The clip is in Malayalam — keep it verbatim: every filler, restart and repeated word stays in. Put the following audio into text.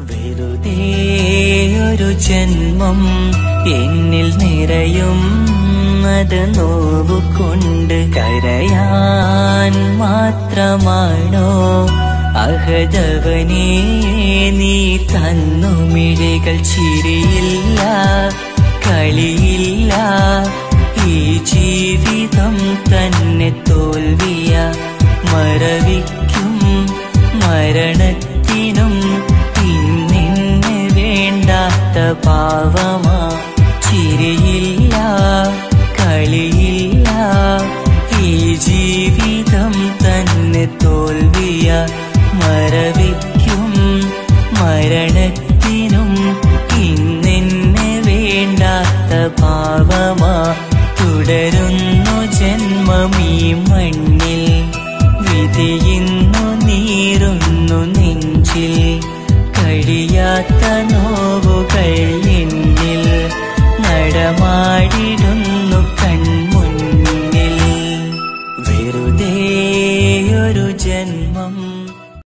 വെറുതെയൊരു ജന്മം എന്നിൽ നിറയും അത് നോവുകൊണ്ട് കരയാൻ മാത്രമാണോ അഹദവനേ നീ തന്നു മിഴികൾ ചിരിയില്ല കളിയില്ല ഈ ജീവിതം തന്നെ തോൽവിയ മറവിക്കും മരണത്തിനും ഇന്നിന്നെ വേണ്ടാത്ത പാവമാ ചിരിയില്ല കളിയില്ല ഈ ജീവിതം തന്നെ തോൽവിയ മറവിക്കും മരണത്തിനും ഇന്നെന്നെ വേണ്ടാത്ത പാവമാ തുടരുന്നു ജന്മമീ മണ്ണിൽ വിധിയുന്നു നീറുന്നു നെഞ്ചിൽ കഴിയാത്ത നോവുകൾ എന്നിൽ നടമാടിടുന്നു കൺമുന്നിൽ വെറുതെയൊരു ജന്മം